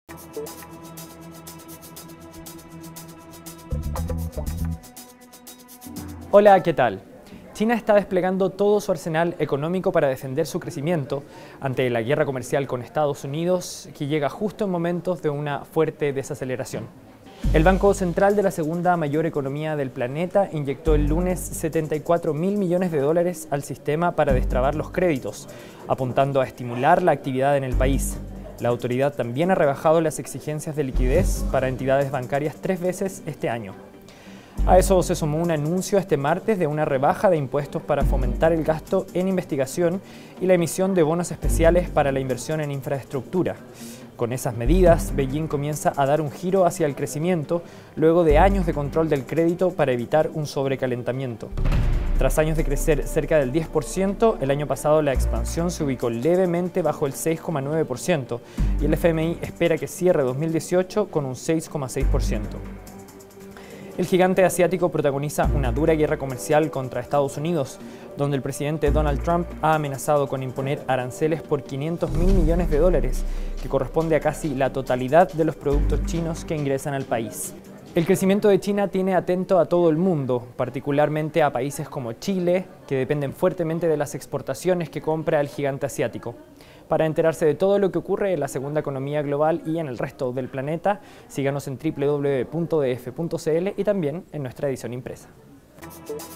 Hola, ¿qué tal? China está desplegando todo su arsenal económico para defender su crecimiento ante la guerra comercial con Estados Unidos, que llega justo en momentos de una fuerte desaceleración. El Banco Central de la segunda mayor economía del planeta inyectó el lunes 74.000 millones de dólares al sistema para destrabar los créditos, apuntando a estimular la actividad en el país. La autoridad también ha rebajado las exigencias de liquidez para entidades bancarias 3 veces este año. A eso se sumó un anuncio este martes de una rebaja de impuestos para fomentar el gasto en investigación y la emisión de bonos especiales para la inversión en infraestructura. Con esas medidas, Beijing comienza a dar un giro hacia el crecimiento luego de años de control del crédito para evitar un sobrecalentamiento. Tras años de crecer cerca del 10%, el año pasado la expansión se ubicó levemente bajo el 6,9% y el FMI espera que cierre 2018 con un 6,6%. El gigante asiático protagoniza una dura guerra comercial contra Estados Unidos, donde el presidente Donald Trump ha amenazado con imponer aranceles por 500.000 millones de dólares, que corresponde a casi la totalidad de los productos chinos que ingresan al país. El crecimiento de China tiene atento a todo el mundo, particularmente a países como Chile, que dependen fuertemente de las exportaciones que compra el gigante asiático. Para enterarse de todo lo que ocurre en la segunda economía global y en el resto del planeta, síganos en www.df.cl y también en nuestra edición impresa.